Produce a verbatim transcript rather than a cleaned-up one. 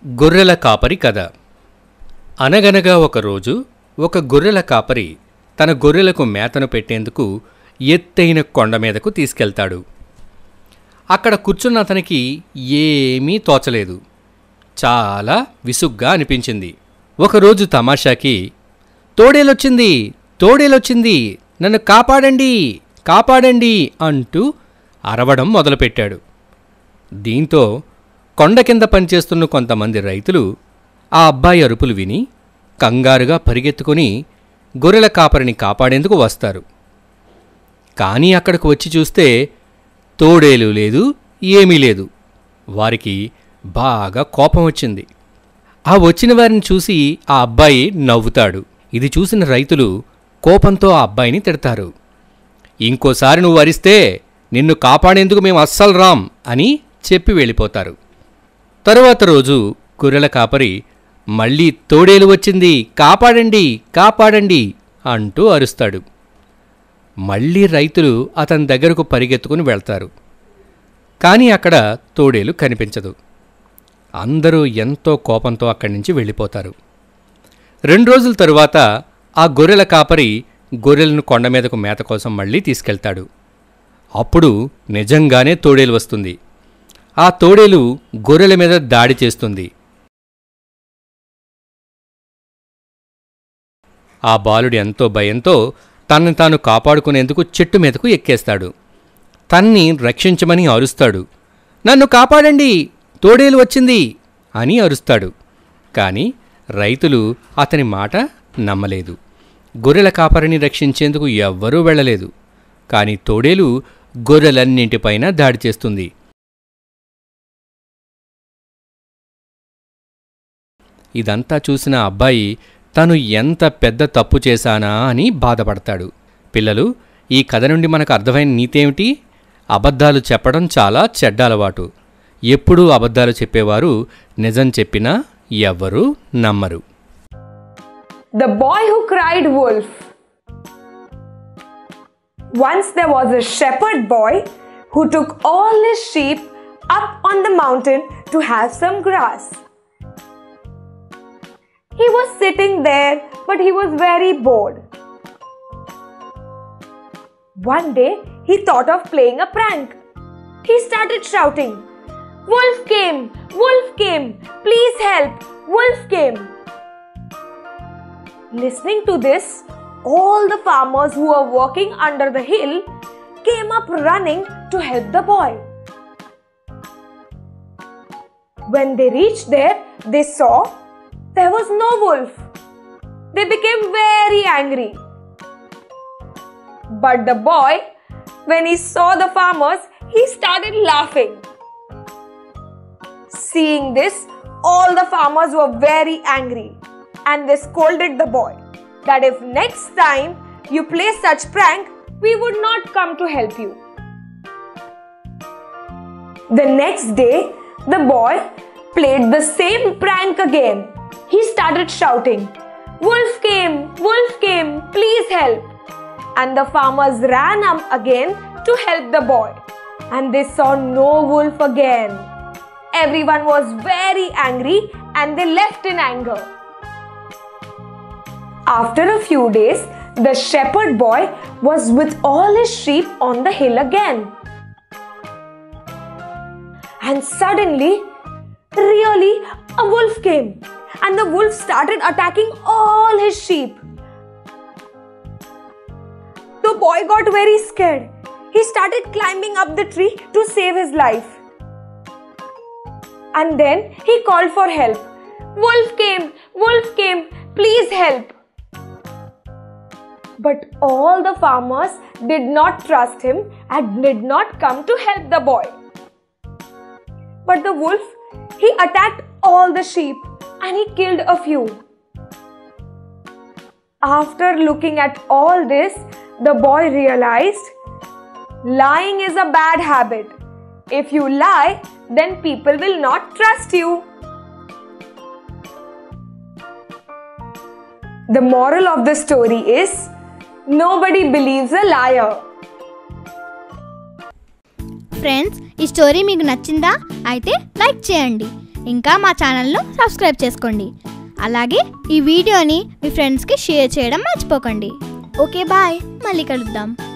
గొర్రెల కాపరి కథ. అనగనగా ఒకరోజు ఒక గొర్రెల కాపరి తన గొర్రెలకు మేతను పెట్టేందుకు ఎత్తైన కొండ మీదకు తీసుకెళ్తాడు. అక్కడ కూర్చున్న అతనికి ఏమీ తోచలేదు. చాలా విసుగ్గా అనిపించింది. ఒకరోజు తమాషాకి, తోడేలొచ్చింది తోడేలొచ్చింది నన్ను కాపాడండి కాపాడండి అంటూ అరవడం మొదలుపెట్టాడు. దీంతో కొండ కింద పనిచేస్తున్న కొంతమంది రైతులు ఆ అబ్బాయి అరుపులు విని కంగారుగా పరిగెత్తుకుని గొర్రెల కాపరిని కాపాడేందుకు వస్తారు. కానీ అక్కడికి వచ్చి చూస్తే తోడేలు లేదు, ఏమీ లేదు. వారికి బాగా కోపం వచ్చింది. ఆ వచ్చిన వారిని చూసి ఆ అబ్బాయి నవ్వుతాడు. ఇది చూసిన రైతులు కోపంతో ఆ అబ్బాయిని తిడతారు. ఇంకోసారి నువ్వు అరిస్తే నిన్ను కాపాడేందుకు మేము అస్సలు రాం అని చెప్పి వెళ్ళిపోతారు. తరువాత రోజు గొర్రెల కాపరి మళ్ళీ తోడేలు వచ్చింది కాపాడండి కాపాడండి అంటూ అరుస్తాడు. మళ్ళీ రైతులు అతని దగ్గరకు పరిగెత్తుకుని వెళ్తారు. కానీ అక్కడ తోడేలు కనిపించదు. అందరూ ఎంతో కోపంతో అక్కడి నుంచి వెళ్ళిపోతారు. రెండు రోజుల తరువాత ఆ గొర్రెల కాపరి గొర్రెలను కొండ మీదకు మేత కోసం మళ్ళీ తీసుకెళ్తాడు. అప్పుడు నిజంగానే తోడేలు వస్తుంది. ఆ తోడేలు గొర్రెల మీద దాడి చేస్తుంది. ఆ బాలుడు ఎంతో భయంతో తనని తాను కాపాడుకునేందుకు చెట్టు మీదకు ఎక్కేస్తాడు. తన్ని రక్షించమని అరుస్తాడు. నన్ను కాపాడండి, తోడేలు వచ్చింది అని అరుస్తాడు. కానీ రైతులు అతని మాట నమ్మలేదు. గొర్రెల కాపరిని రక్షించేందుకు ఎవ్వరూ వెళ్ళలేదు. కానీ తోడేలు గొర్రెలన్నింటిపైన దాడి చేస్తుంది. ఇదంతా చూసిన అబ్బాయి తను ఎంత పెద్ద తప్పు చేశానా అని బాధపడతాడు. పిల్లలు, ఈ కథ నుండి మనకు అర్థమైన నీతేమిటి? అబద్ధాలు చెప్పడం చాలా చెడ్డ అలవాటు. ఎప్పుడూ అబద్ధాలు చెప్పేవారు నిజం చెప్పినా ఎవ్వరూ నమ్మరు. The boy who cried wolf. Once there was a shepherd boy who took all his sheep up on the mountain to have some grass. He was sitting there, but he was very bored. One day, he thought of playing a prank. He started shouting, "Wolf came! Wolf came! Please help! Wolf came!" Listening to this, all the farmers who were working under the hill came up running to help the boy. When they reached there, they saw there was no wolf. They became very angry. But the boy, when he saw the farmers, he started laughing. Seeing this, all the farmers were very angry and they scolded the boy that if next time you play such prank, we would not come to help you. The next day, the boy played the same prank again. He started shouting, "Wolf came! Wolf came! Please help!" And the farmers ran up again to help the boy. And they saw no wolf again. Everyone was very angry and they left in anger. After a few days, the shepherd boy was with all his sheep on the hill again. And suddenly, really, a wolf came. And the wolf started attacking all his sheep. The boy got very scared. He started climbing up the tree to save his life. And then he called for help. "Wolf came! Wolf came! Please help!" But all the farmers did not trust him and did not come to help the boy. But the wolf, he attacked all the sheep and he killed a few. After looking at all this, the boy realized lying is a bad habit. If you lie, then people will not trust you. The moral of the story is nobody believes a liar. Friends, ఈ story మీకు నచ్చిందా? అయితే like చేయండి. ఇంకా మా ఛానల్ను subscribe చేసుకోండి. అలాగే ఈ వీడియోని మీ ఫ్రెండ్స్కి షేర్ చేయడం మర్చిపోకండి. ఓకే బాయ్, మళ్ళీ కలుద్దాం.